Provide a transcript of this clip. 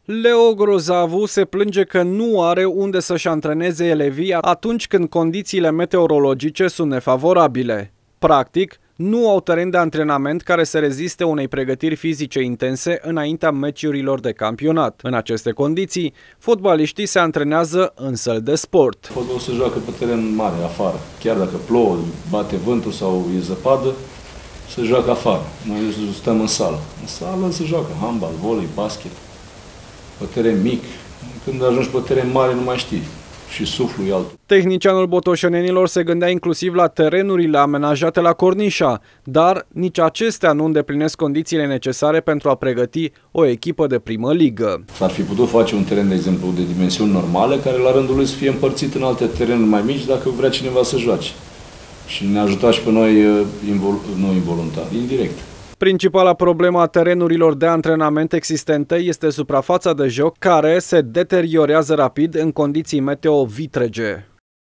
Leo Grozavu se plânge că nu are unde să-și antreneze elevii atunci când condițiile meteorologice sunt nefavorabile. Practic, nu au teren de antrenament care să reziste unei pregătiri fizice intense înaintea meciurilor de campionat. În aceste condiții, fotbaliștii se antrenează în săli de sport. Fotbalul se joacă pe teren mare, afară. Chiar dacă plouă, bate vântul sau e zăpadă, se joacă afară. Noi stăm în sală. În sală se joacă handbal, volei, basket, pe teren mic. Când ajungi pe teren mare nu mai știi. Și suflul e altul. Tehnicianul botoșenenilor se gândea inclusiv la terenurile amenajate la Cornișa, dar nici acestea nu îndeplinesc condițiile necesare pentru a pregăti o echipă de primă ligă. S-ar fi putut face un teren, de exemplu, de dimensiuni normale, care la rândul lui să fie împărțit în alte terenuri mai mici dacă vrea cineva să joace. Și ne ajuta și pe noi, nu involuntar, indirect. Principala problemă a terenurilor de antrenament existente este suprafața de joc, care se deteriorează rapid în condiții meteo vitrege.